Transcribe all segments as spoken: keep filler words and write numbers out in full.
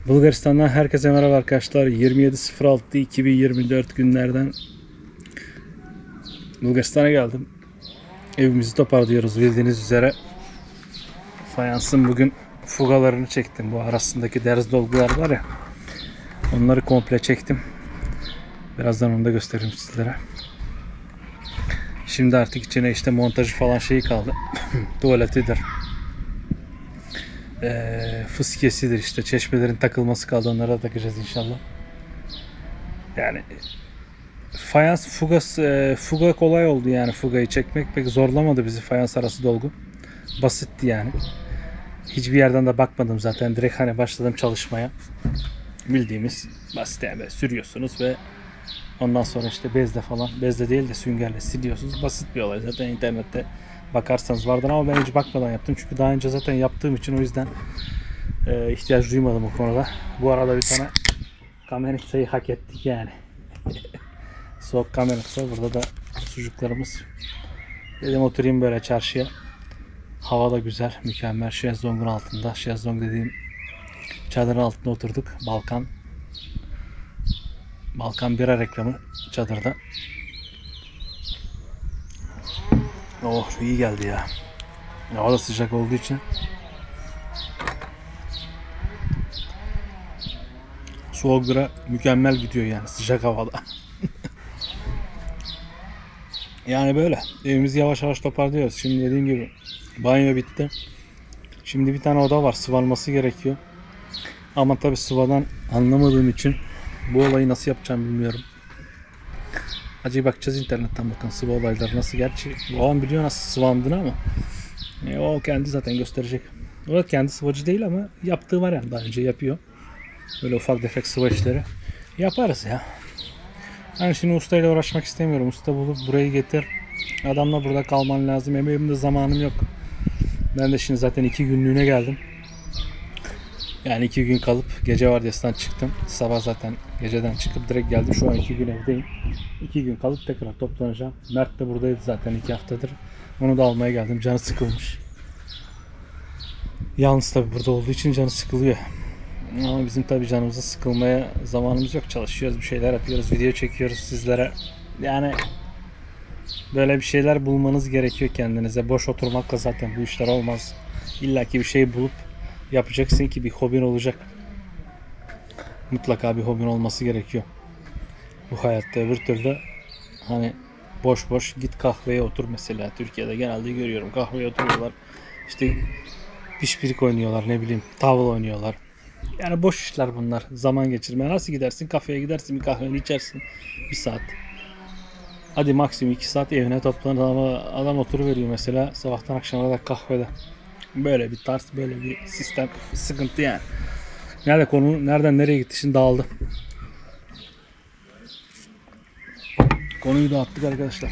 Bulgaristan'dan herkese merhaba arkadaşlar. yirmi yedi sıfır altı iki bin yirmi dört günlerden Bulgaristan'a geldim. Evimizi toparlıyoruz bildiğiniz üzere. Fayansın bugün fugalarını çektim. Bu arasındaki derz dolgular var ya. Onları komple çektim. Birazdan onu da göstereyim sizlere. Şimdi artık içine işte montajı falan şeyi kaldı. Tuvaletidir. Ee, fıskiyesidir işte. Çeşmelerin takılması kaldı. Onlara da takacağız inşallah. Yani fayans fugas e, fuga kolay oldu yani, fugayı çekmek pek zorlamadı bizi, fayans arası dolgu. Basitti yani. Hiçbir yerden de bakmadım zaten, direkt hani başladım çalışmaya. Bildiğimiz basit yani, sürüyorsunuz ve ondan sonra işte bezle falan, bezle değil de süngerle siliyorsunuz. Basit bir olay zaten, internette bakarsanız vardır ama ben hiç bakmadan yaptım çünkü daha önce zaten yaptığım için, o yüzden e, ihtiyaç duymadım o konuda. Bu arada bir tane kamerayı hak ettik yani. Soğuk kamerası. Burada da sucuklarımız. Dedim oturayım böyle çarşıya. Hava da güzel, mükemmel. Şezlong'un altında. Şezlong dediğim çadırın altında oturduk. Balkan. Balkan bira reklamı çadırda. Oh, iyi geldi ya. Hava da sıcak olduğu için. Soğuk bira mükemmel gidiyor yani sıcak havada. Yani böyle evimizi yavaş yavaş toparlıyoruz. Şimdi dediğim gibi banyo bitti. Şimdi bir tane oda var, sıvanması gerekiyor. Ama tabi sıvadan anlamadığım için bu olayı nasıl yapacağım bilmiyorum. Acaba bakacağız internetten, bakın sıva olayları nasıl. Gerçi o an biliyor nasıl sıvandığını ama e, o kendi zaten gösterecek. O da kendi sıvacı değil ama yaptığı var yani, daha önce yapıyor. Böyle ufak tefek sıva işleri yaparız ya. Ben şimdi ustayla uğraşmak istemiyorum. Usta bulup burayı getir. Adamla burada kalman lazım. Benim de zamanım yok. Ben de şimdi zaten iki günlüğüne geldim. Yani iki gün kalıp gece vardiyasından çıktım. Sabah zaten geceden çıkıp direkt geldim. Şu an iki gün evdeyim. İki gün kalıp tekrar toplanacağım. Mert de buradaydı zaten iki haftadır. Onu da almaya geldim. Canı sıkılmış. Yalnız tabi burada olduğu için canı sıkılıyor. Ama bizim tabi canımıza sıkılmaya zamanımız yok. Çalışıyoruz, bir şeyler yapıyoruz, video çekiyoruz sizlere. Yani böyle bir şeyler bulmanız gerekiyor kendinize. Boş oturmakla zaten bu işler olmaz. İlla ki bir şey bulup yapacaksın ki bir hobin olacak. Mutlaka bir hobin olması gerekiyor bu hayatta. Öbür türlü hani boş boş git kahveye otur mesela. Türkiye'de genelde görüyorum, kahveye oturuyorlar. İşte pişpirik oynuyorlar, ne bileyim tavla oynuyorlar. Yani boş işler bunlar. Zaman geçirmeye nasıl gidersin? Kafeye gidersin, bir kahveni içersin. Bir saat. Hadi maksimum iki saat evine toplanır ama adam oturuveriyor mesela sabahtan akşama kadar kahvede. Böyle bir tarz, böyle bir sistem, bir sıkıntı yani. Nerede konu, nereden nereye gitti şimdi dağıldı. Konuyu dağıttık arkadaşlar.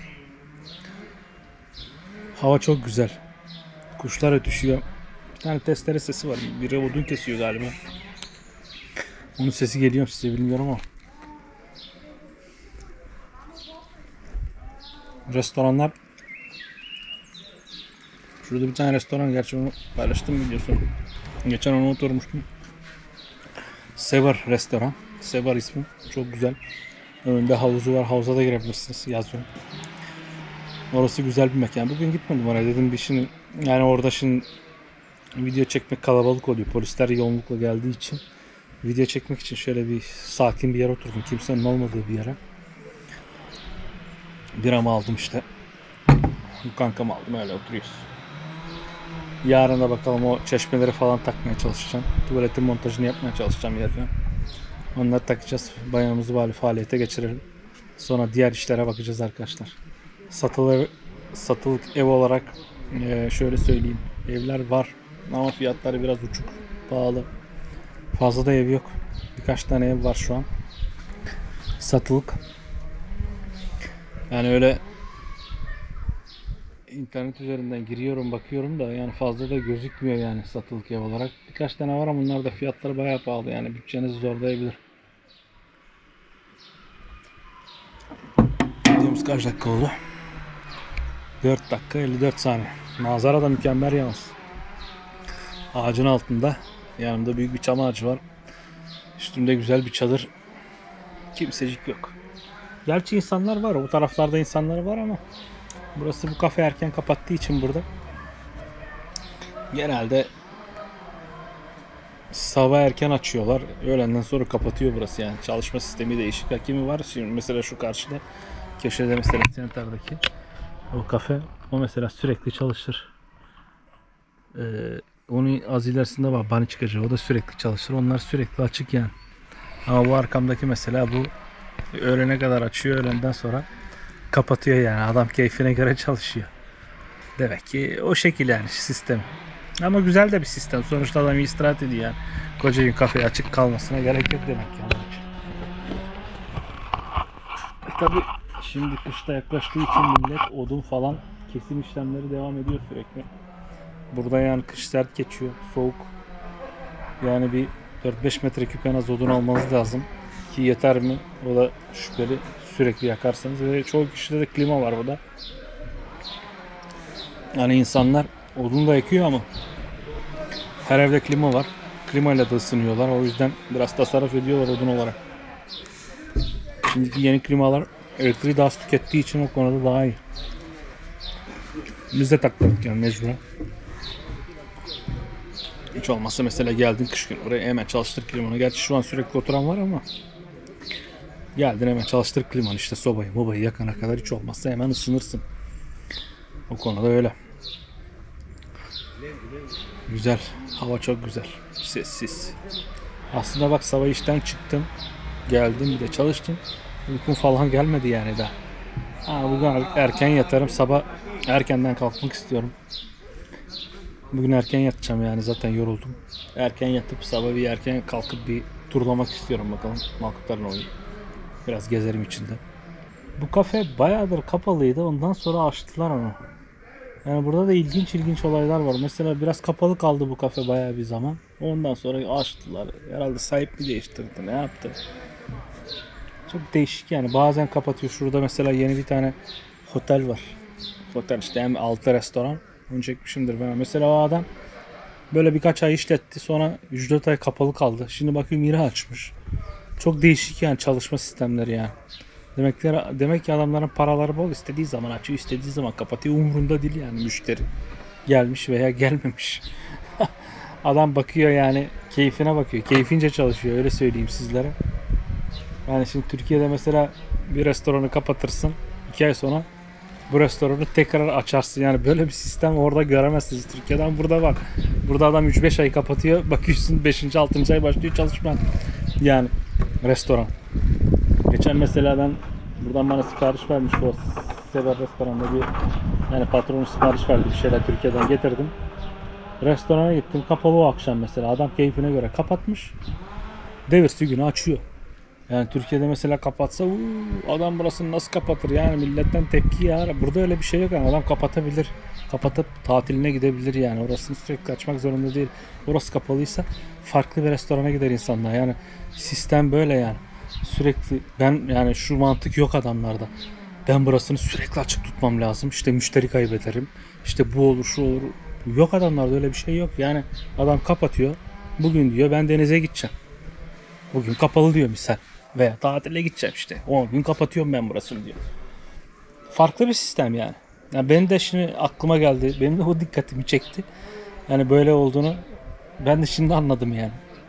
Hava çok güzel. Kuşlar ötüşüyor. Bir tane testere sesi var. Biri odun kesiyor galiba. Onun sesi geliyor size, bilmiyorum ama. Restoranlar. Şurada bir tane restoran, gerçi onu paylaştım biliyorsun. Geçen onu oturmuştum. Sever restoran. Sever ismi. Çok güzel. Önünde havuzu var. Havuza da girebilirsiniz yazıyor. Orası güzel bir mekan. Bugün gitmedim oraya, dedim bir şimdi yani orada şimdi video çekmek kalabalık oluyor. Polisler yoğunlukla geldiği için video çekmek için şöyle bir sakin bir yere oturdum. Kimsenin olmadığı bir yere. Biramı aldım işte. Kankamı aldım, öyle oturuyoruz. Yarın da bakalım o çeşmeleri falan takmaya çalışacağım. Tuvaletin montajını yapmaya çalışacağım yerine. Onları takacağız. Bayramımızı bari faaliyete geçirelim. Sonra diğer işlere bakacağız arkadaşlar. Satılık, satılık ev olarak şöyle söyleyeyim. Evler var ama fiyatları biraz uçuk, pahalı. Fazla da ev yok. Birkaç tane ev var şu an. Satılık. Yani öyle internet üzerinden giriyorum, bakıyorum da yani fazla da gözükmüyor yani satılık ev olarak. Birkaç tane var ama bunlar da fiyatları bayağı pahalı, yani bütçenizi zorlayabilir. Videomuz kaç dakika oldu? dört dakika elli dört saniye. Manzara da mükemmel yalnız. Ağacın altında yanımda büyük bir çam ağacı var. Üstümde güzel bir çadır. Kimsecik yok. Gerçi insanlar var. O taraflarda insanlar var ama burası bu kafe erken kapattığı için burada genelde sabah erken açıyorlar. Öğlenden sonra kapatıyor burası yani. Çalışma sistemi değişik. Hakimi var. Şimdi mesela şu karşıda köşede mesela Center'daki o kafe, o mesela sürekli çalışır. Ee, onun az ilerisinde var bani çıkacak. O da sürekli çalışır. Onlar sürekli açık yani. Ama bu arkamdaki mesela bu öğlene kadar açıyor. Öğlenden sonra kapatıyor yani. Adam keyfine göre çalışıyor. Demek ki o şekil yani sistem. Ama güzel de bir sistem. Sonuçta adam istirahat ediyor yani. Koca gün kafe açık kalmasına gerek yok demek ki onun için. E tabi şimdi kışta yaklaştığı için millet odun falan kesim işlemleri devam ediyor sürekli. Burada yani kış sert geçiyor. Soğuk. Yani bir dört beş metreküp en az odun almanız lazım. Ki yeter mi? O da şüpheli. Sürekli yakarsanız. Ve çoğu kişide de klima var burada. Yani insanlar odun da yakıyor ama her evde klima var. Klimayla da ısınıyorlar. O yüzden biraz tasarruf ediyorlar odun olarak. Şimdiki yeni klimalar elektriği daha az tükettiği için o konuda daha iyi. Biz de taktırdık yani mecburen. Hiç olmazsa mesela geldin kış günü oraya hemen çalıştır klimanı. Gerçi şu an sürekli oturan var ama geldin hemen çalıştır klimanı, işte sobayı mobayı yakana kadar hiç olmazsa hemen ısınırsın. O konuda öyle. Güzel. Hava çok güzel. Sessiz. Aslında bak sabah işten çıktım. Geldim bir de çalıştım. Uykum falan gelmedi yani daha. Ha, bugün erken yatarım. Sabah erkenden kalkmak istiyorum. Bugün erken yatacağım yani, zaten yoruldum. Erken yatıp sabah bir erken kalkıp bir turlamak istiyorum bakalım. Malkutların oyunu. Biraz gezerim içinde. Bu kafe bayağıdır kapalıydı. Ondan sonra açtılar onu. Yani burada da ilginç ilginç olaylar var. Mesela biraz kapalı kaldı bu kafe bayağı bir zaman. Ondan sonra açtılar. Herhalde sahibi değiştirdi. Ne yaptı? Çok değişik yani. Bazen kapatıyor. Şurada mesela yeni bir tane otel var. Otel işte, hem altı restoran. Onu çekmişimdir ben. Mesela o adam böyle birkaç ay işletti. Sonra üç dört ay kapalı kaldı. Şimdi bakıyorum yeni açmış. Çok değişik yani çalışma sistemleri yani. Demek ki, demek ki adamların paraları bol, istediği zaman açıyor, istediği zaman kapatıyor. Umurunda değil yani müşteri. Gelmiş veya gelmemiş. Adam bakıyor yani, keyfine bakıyor. Keyfince çalışıyor, öyle söyleyeyim sizlere. Yani şimdi Türkiye'de mesela bir restoranı kapatırsın. iki ay sonra bu restoranı tekrar açarsın. Yani böyle bir sistem orada göremezsiniz. Türkiye'den burada var. Burada adam üç beş ay kapatıyor. Bakıyorsun beşinci altıncı ay başlıyor çalışma. Yani restoran. Geçen mesela ben buradan bana sipariş vermiş o Sever restoranda bir, yani patronu sipariş verdi bir şeyler, Türkiye'den getirdim. Restorana gittim, kapalı o akşam mesela. Adam keyfine göre kapatmış. Devirsi günü açıyor. Yani Türkiye'de mesela kapatsa uu, adam burasını nasıl kapatır yani, milletten tepki ya. Burada öyle bir şey yok yani, adam kapatabilir. Kapatıp tatiline gidebilir yani. Orasını sürekli açmak zorunda değil. Orası kapalıysa farklı bir restorana gider insanlar. Yani sistem böyle yani. Sürekli ben yani şu mantık yok adamlarda. Ben burasını sürekli açık tutmam lazım. İşte müşteri kaybederim. İşte bu olur şu olur. Yok, adamlarda öyle bir şey yok. Yani adam kapatıyor. Bugün diyor ben denize gideceğim. Bugün kapalı diyor misal. Veya tatile gideceğim işte. on gün kapatıyorum ben burasını diyor. Farklı bir sistem yani. Yani benim de şimdi aklıma geldi. Benim de o dikkatimi çekti. Yani böyle olduğunu ben de şimdi anladım yani.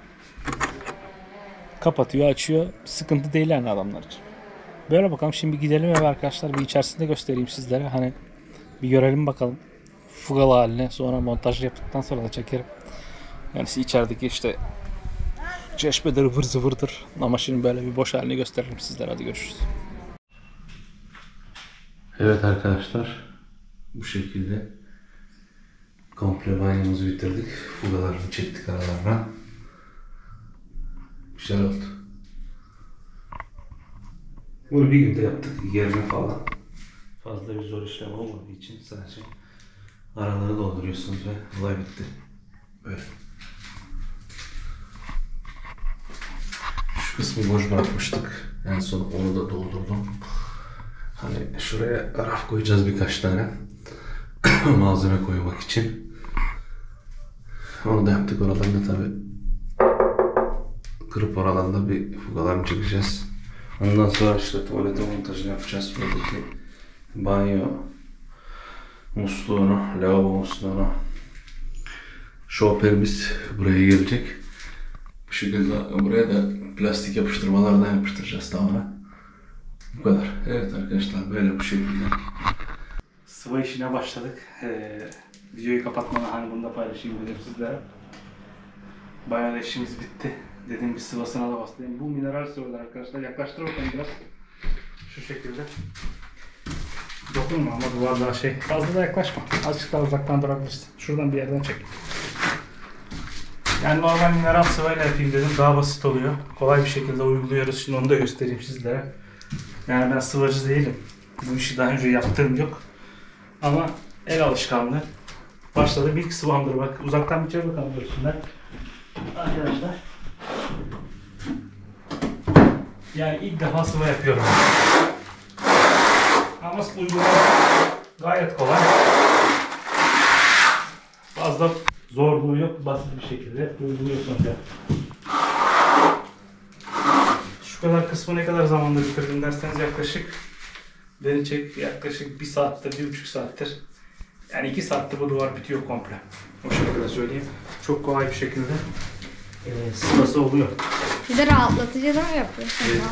Kapatıyor, açıyor. Sıkıntı değil yani adamlar için. Böyle bakalım, şimdi gidelim eve arkadaşlar. Bir içerisinde göstereyim sizlere. Hani bir görelim bakalım. Fugalı haline. Sonra montaj yaptıktan sonra da çekerim. Yani içerideki işte çeşmedir, ıvır zıvırdır. Ama şimdi böyle bir boş halini gösteririm sizlere. Hadi görüşürüz. Evet arkadaşlar. Bu şekilde komple banyomuzu bitirdik. Fugalarını çektik aralarına. Güzel oldu. Bunu bir günde yaptık. Yerine falan. Fazla bir zor işlem olmadığı için sadece araları dolduruyorsunuz ve olay bitti. Böyle. Şu kısmı boş bırakmıştık. En son onu da doldurdum. Hani şuraya raf koyacağız birkaç tane. Malzeme koymak için. Onu da yaptık. Oradan da tabi kırıp oradan bir fugalarını çekeceğiz. Ondan sonra işte tuvalete montajını yapacağız. Buradaki banyo musluğunu, lavabo musluğunu. Şoperimiz buraya gelecek. Bu şekilde buraya da plastik yapıştırmalardan yapıştıracağız tamamen. Bu kadar. Evet arkadaşlar, böyle bu şekilde. Sıva işine başladık. Ee, videoyu kapatmadan hani bunu da paylaşayım dedim sizlere. Bayağı da işimiz bitti. Dediğim bir sıvasına da bastım. Bu mineral sıvılar arkadaşlar. Yaklaştır bakalım biraz. Şu şekilde. Dokunma ama duvar daha şey. Fazla da yaklaşma. Azıcık daha uzaktan durabilirsin. Şuradan bir yerden çek. Yani normal mineral sıvayla yapayım dedim. Daha basit oluyor. Kolay bir şekilde uyguluyoruz. Şimdi onu da göstereyim sizlere. Yani ben sıvacı değilim. Bu işi daha önce yaptığım yok. Ama el alışkanlığı. Başladı. İlk sıvamdır bak. Uzaktan bir çek bakalım görsünler. Arkadaşlar. Yani ilk defa sıva yapıyorum. Ama uygulama gayet kolay. Fazla zorluğu yok. Basit bir şekilde uyguluyorsunuz ya. Şu kadar kısmı ne kadar zamanda bitirdim derseniz yaklaşık beni çek yaklaşık bir saattir, bir buçuk saattir. Yani iki saatte bu duvar bitiyor komple. O şekilde söyleyeyim. Çok kolay bir şekilde e, sıvası oluyor. Bir de rahatlatıcı da mı yapıyorsun? Evet.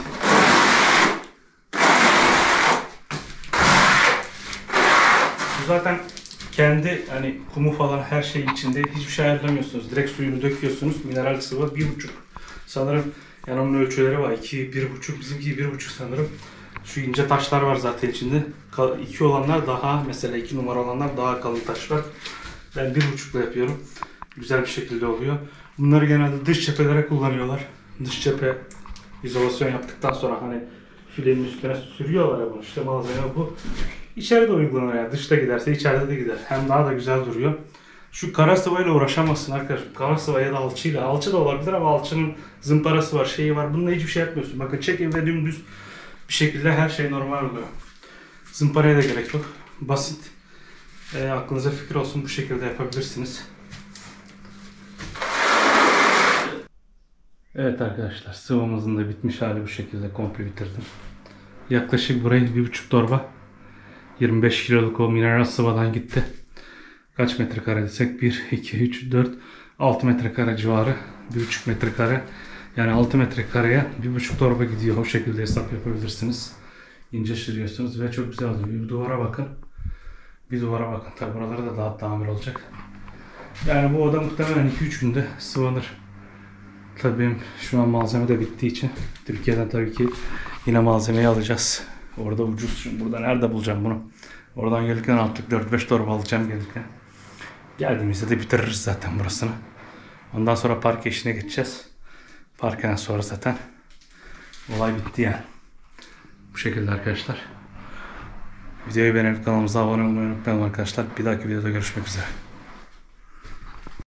Bu zaten kendi hani kumu falan her şey içinde, hiçbir şey ayarlamıyorsunuz. Direkt suyunu döküyorsunuz. Mineral sıvı bir buçuk. Sanırım yani onun ölçüleri var. iki, bir buçuk. Bizimki bir buçuk sanırım. Şu ince taşlar var zaten içinde. iki olanlar daha, mesela iki numara olanlar daha kalın taşlar. Ben bir buçukla yapıyorum. Güzel bir şekilde oluyor. Bunları genelde dış cephelere kullanıyorlar. Dış cephe izolasyon yaptıktan sonra hani filenin üstüne sürüyorlar ya bunu. İşte malzeme bu. İçeride uygulanıyor yani. Dışta giderse içeride de gider. Hem daha da güzel duruyor. Şu kara sıvayla uğraşamazsın arkadaşlar. Kara sıva ya da alçıyla. Alçı da olabilir ama alçının zımparası var, şeyi var. Bununla hiçbir şey yapmıyorsun. Bakın çekin ve dümdüz bir şekilde her şey normal oluyor. Zımparaya da gerek yok. Basit. E, aklınıza fikir olsun, bu şekilde yapabilirsiniz. Evet arkadaşlar, sıvamızın da bitmiş hali bu şekilde, komple bitirdim. Yaklaşık burayı bir buçuk torba yirmi beş kiloluk o mineral sıvadan gitti. Kaç metrekare desek? bir, iki, üç, dört, altı metrekare civarı. bir buçuk metrekare. Yani altı metrekareye bir buçuk torba gidiyor. O şekilde hesap yapabilirsiniz. İnce sürüyorsunuz ve çok güzel oluyor. Bir duvara bakın. Bir duvara bakın. Tabi buraları da daha tamir olacak. Yani bu oda muhtemelen iki üç günde sıvanır. Tabii benim şu an malzeme de bittiği için Türkiye'den tabii ki yine malzemeyi alacağız. Orada ucuz. Şimdi burada nerede bulacağım bunu? Oradan gelirken artık dört beş torba alacağım gelirken. Geldiğimizde de bitiririz zaten burasını. Ondan sonra parke işine geçeceğiz. Parkeden sonra zaten olay bitti yani. Bu şekilde arkadaşlar. Videoyu beğenip kanalımıza abone olmayı unutmayalım arkadaşlar. Bir dahaki videoda görüşmek üzere.